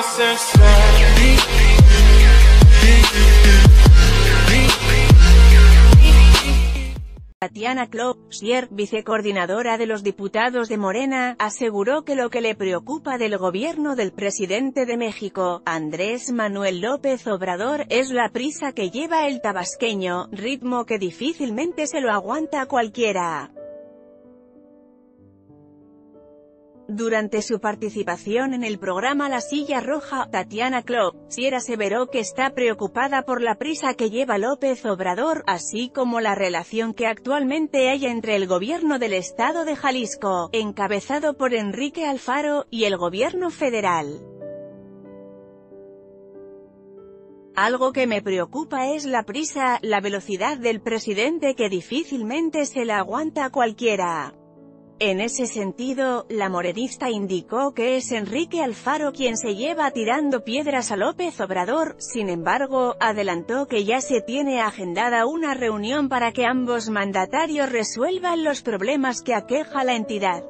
Tatiana Cloutier, vicecoordinadora de los diputados de Morena, aseguró que lo que le preocupa del gobierno del presidente de México, Andrés Manuel López Obrador, es la prisa que lleva el tabasqueño, ritmo que difícilmente se lo aguanta cualquiera. Durante su participación en el programa La Silla Roja, Tatiana Cloutier aseveró que está preocupada por la prisa que lleva López Obrador, así como la relación que actualmente hay entre el gobierno del estado de Jalisco, encabezado por Enrique Alfaro, y el gobierno federal. Algo que me preocupa es la prisa, la velocidad del presidente que difícilmente se la aguanta cualquiera. En ese sentido, la morenista indicó que es Enrique Alfaro quien se lleva tirando piedras a López Obrador. Sin embargo, adelantó que ya se tiene agendada una reunión para que ambos mandatarios resuelvan los problemas que aqueja a la entidad.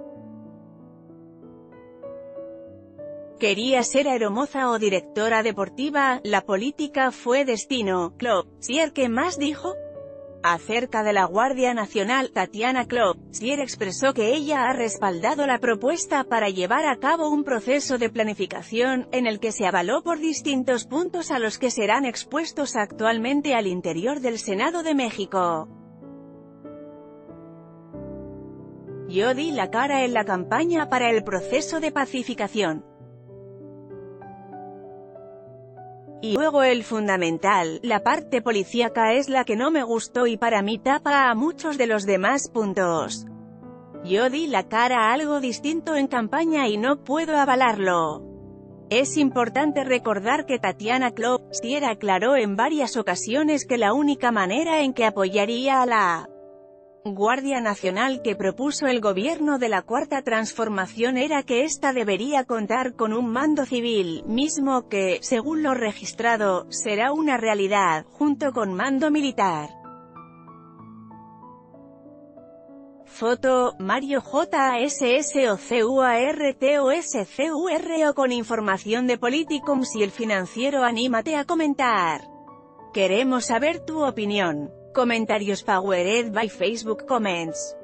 Quería ser aeromoza o directora deportiva, la política fue destino. Cloutier, ¿qué más dijo? Acerca de la Guardia Nacional, Tatiana Cloutier expresó que ella ha respaldado la propuesta para llevar a cabo un proceso de planificación, en el que se avaló por distintos puntos a los que serán expuestos actualmente al interior del Senado de México. Yo di la cara en la campaña para el proceso de pacificación. Y luego el fundamental, la parte policíaca es la que no me gustó y para mí tapa a muchos de los demás puntos. Yo di la cara a algo distinto en campaña y no puedo avalarlo. Es importante recordar que Tatiana Cloutier aclaró en varias ocasiones que la única manera en que apoyaría a la Guardia Nacional que propuso el gobierno de la Cuarta Transformación era que ésta debería contar con un mando civil, mismo que, según lo registrado, será una realidad, junto con mando militar. Foto, Mario JSSOCUARTOSCUR con información de Politicums y El Financiero. Anímate a comentar. Queremos saber tu opinión. Comentarios powered by Facebook Comments.